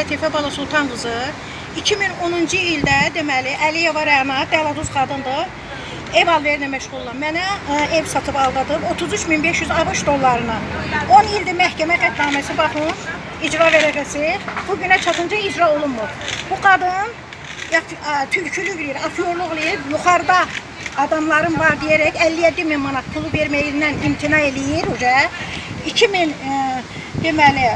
Lətifə Balasultan qızı 2010-cu ildə deməli Əliyeva Rəna Dəladuz qadındır. Ev alverlə məşğul olan mənə ev satıb aldadıb 33.500 ABŞ dollarına. 10 ildir məhkəmə qətnaməsi baxın, icra vərəqəsi. Bu günə çatınca icra olunmur. Bu qadın tülkülük eləyir, afyorluq eləyir, yuxarıda adamların var deyərək 57.000 manat pulu verməyindən imtina eləyir. 2000 deməli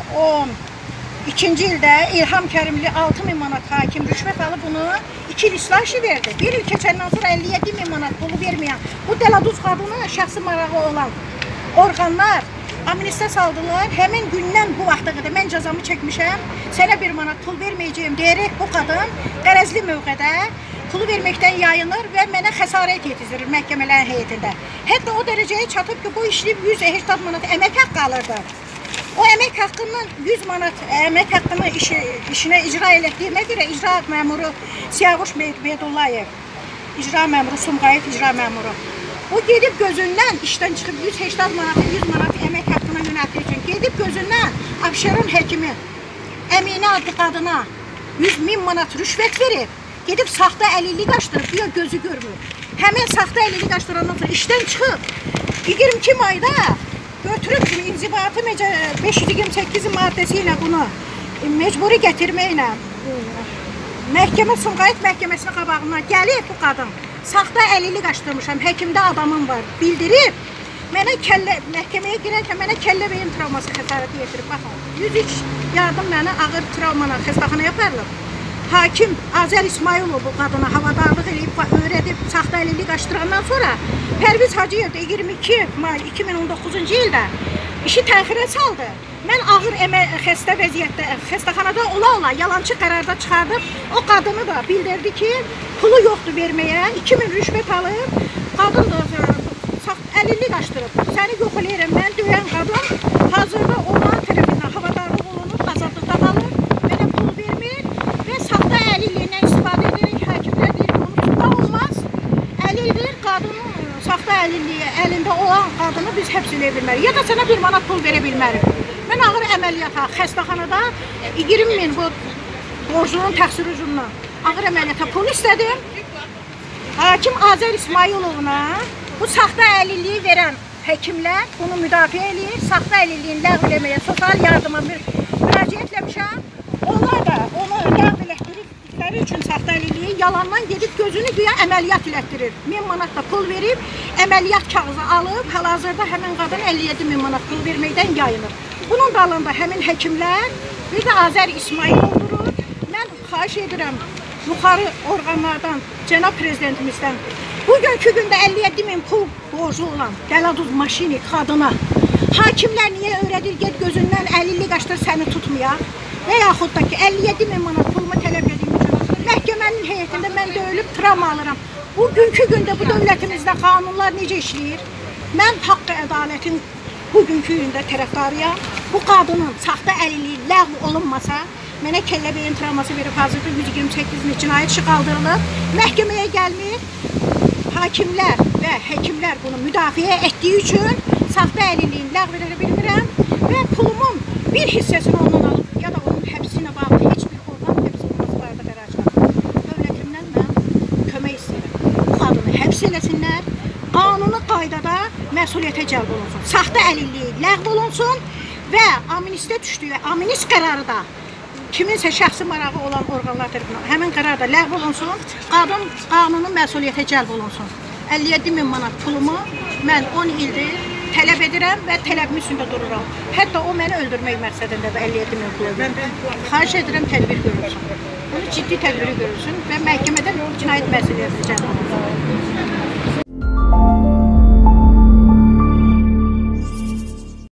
12-ci ildə İlham Kərimli 6.000 manat hakim rüşvət alıb bunu 2 il islah işi verdi. Bir il keçəndən sonra 57.000 manat pulu verməyən bu Dəladuz qadını şəxsi marağı olan orqanlar amnistiya saldılar. Həmin gündən bu vaxta qədər mən cəzamı çəkmişəm, sənə 1 manat pul verməyəcəyim deyərək bu qadın qərəzli mövqedə pulu verməkdən yayınır və mənə xəsarət yetizdirir məhkəmələrin heyətində. Hətta o dərəcəyə çatıb ki, bu işləyib 180 manat əmək haqqı alırdı. O əmək haqqından 100 manat əmək haqqını işinə icra elətdiyimə görə icra məmuru Siyavuş Mehdullayev, icra məmuru Sumqayıt icra məmuru. O gedib gözündən işdən çıxıb 180 manatı 100 manat əmək haqqına yönəltdiyi üçün gedib gözündən Abşeron həkimi Əminə adlı qadına 100.000 manat rüşvət verib, gedib saxta əlillik açdırıb, diyor gözü görmür. Həmin saxta əlillik açdırandan sonra işdən çıxıb 22 mayda götürüb inzibatı 528 maddəsi ilə bunu mecburi gətirməklə məhkəmə Sumqayıt məhkəməsinə qabağına gəlib bu qadın. Saxta əlillik açdırmışam, həkimdə adamım var, bildirib. Mənə məhkəməyə girərkən mənə kəllə beyin travması xəsarəti yetirib. Baxın, 103 yardım mənə ağır travmana xəstəxanaya aparılıb. Hakim Azər İsmailov bu qadına havadarlıq eləyib, öyrədib, saxta əlillik açdırandan sonra Pərviz Hacıyev də 22 may 2019-cu ildə işi təxirə saldı. Mən ağır xəstə vəziyyətdə, xəstəxanada ola-ola yalancı qərarda çıxardıb, o qadını da bildirdi ki, pulu yoxdur verməyə, 2000 rüşvət alıb, qadın da əlillik açdırıb. Səni yox eləyirəm, mən döyən qadın hazırda onların tərəfindən havadarlıq olunub, azadlıqda qalır, mənə pul vermir və saxta əlilliyindən istifadə edərək hakimlər deyir, onun tutma olmaz, əlildir, qadının saxta əlilliyi əlində olan qadını biz həbs eləyə bilmərik, ya da sənə 1 manat pul verə bilmərik. Mən ağır əməliyyata, xəstəxanada 20.000 bu borcunun təqsir ucundan ağır əməliyyata pul istədim. Hakim Azər İsmailovuna bu saxta əlilliyi verən həkimlər bunu müdafiə eləyir, saxta əlilliyin ləğv eləməyə, sosial yardıma müraciət etmişəm. Onlar da onu ləğv elətdirdikləri üçün saxta əlilliyi yalandan gedib gözünü güya əməliyyat elətdirir. 1000 manat da pul verib, əməliyyat kağızı alıb, hal-hazırda həmin qadın 57.000 manat pul verməkdən yayınır. Bunun dalında həmin həkimlər, bir də Azər İsmailov durur. Mən xahiş edirəm yuxarı orqanlardan, cənab prezidentimizdən, bugünkü gündə 57.000 pul borcu olan Dəladuz maşini qadına hakimlər niyə öyrədir, get gözündən əlillik açdır, səni tutmayaq və yaxud da ki 57.000 manat pulumu tələb edeyim üçün məhkəmənin heyətində mən döyülüb travma alıram. Bugünkü gündə bu dövlətimizdə qanunlar necə işləyir? Mən haqq ədalətin bugünkü gündə tərəfdarıyam. Bu qadının saxta əlilliyi ləğv olunmasa, mənə kəllə beyin travması verib hazırda 128-in cinayət işi qaldırılıb, məhkəməyə gəlmir. Hakimlər və həkimlər bunu müdafiə etdiyi üçün saxta əlilliyin ləğv edə bilmirəm və pulumun bir hissəsini ondan alıb, ya da onun həbsinə bağlı heç bir orqan həbs olması barədə qərar çıxarıb. Dövlətimdən mən kömək istəyirəm. Bu qadını həbs eləsinlər, qanuni qaydada məsuliyyətə cəlb olunsun. Saxta əlilliyi ləğv olunsun və amnistiya düşdüyü, amnist qərarı da kiminsə şəxsi marağı olan orqanlar tərəfindən həmin qərar da ləğv olunsun, qadın qanuni məsuliyyətə cəlb olunsun. 57.000 manat pulumu mən 10 ildir tələb edirəm və tələbim üstündə dururam. Hətta o məni öldürmək məqsədində də 57.000 pulu. Xahiş edirəm tədbir görülsün. Bunu ciddi tədbiri görülsün və məhkəmədən cinayət məsuliyyəti cəlb olunsun.